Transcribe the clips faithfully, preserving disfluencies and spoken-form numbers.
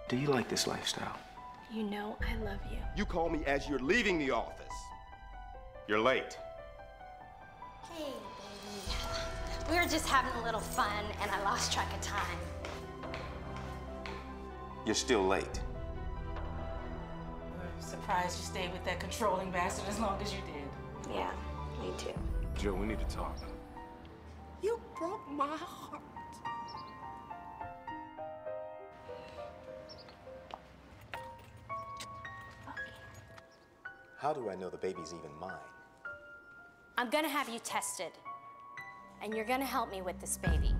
Do you like this lifestyle? You know I love you. You call me as you're leaving the office. You're late. Hey, baby. We were just having a little fun, and I lost track of time. You're still late. I'm surprised you stayed with that controlling bastard as long as you did. Yeah, me too. Joe, we need to talk. You broke my heart. How do I know the baby's even mine? I'm gonna have you tested, and you're gonna help me with this baby.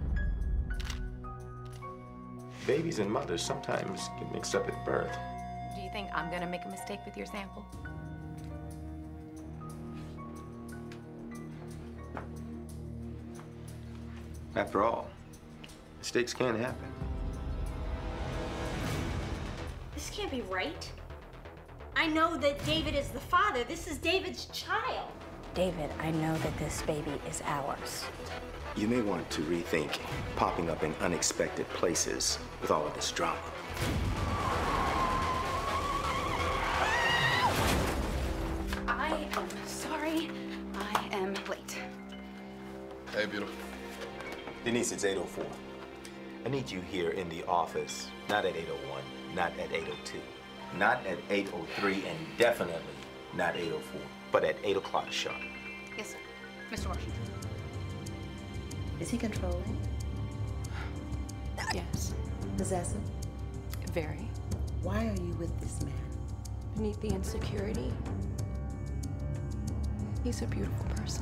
Babies and mothers sometimes get mixed up at birth. Do you think I'm gonna make a mistake with your sample? After all, mistakes can happen. This can't be right. I know that David is the father. This is David's child. David, I know that this baby is ours. You may want to rethink popping up in unexpected places with all of this drama. I am sorry. I am late. Hey, beautiful. Denise, it's eight oh four. I need you here in the office, not at eight oh one, not at eight oh two, not at eight oh three, and definitely not eight oh four, but at eight o'clock sharp. Yes, sir. Mister Washington. Is he controlling? Yes. Possessive? Very. Why are you with this man? Beneath the insecurity, he's a beautiful person.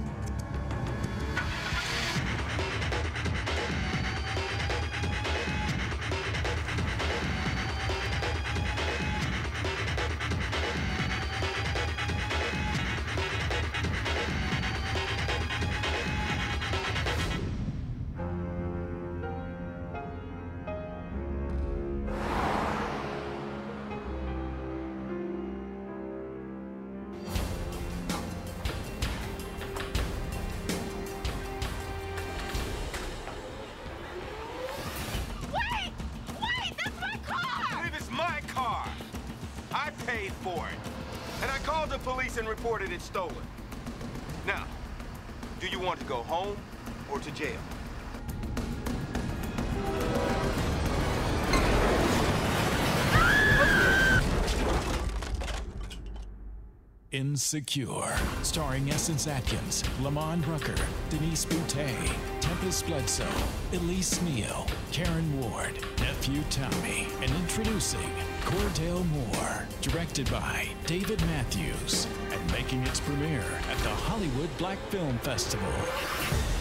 Paid for it. And I called the police and reported it stolen. Now, do you want to go home or to jail? Insecure, starring Essence Atkins, Lamont Rucker, Denise Boutte, Tempest Bledsoe, Elise Neal, Karen Ward, Nephew Tommy, and introducing Cordell Moore, directed by David Matthews, and making its premiere at the Hollywood Black Film Festival.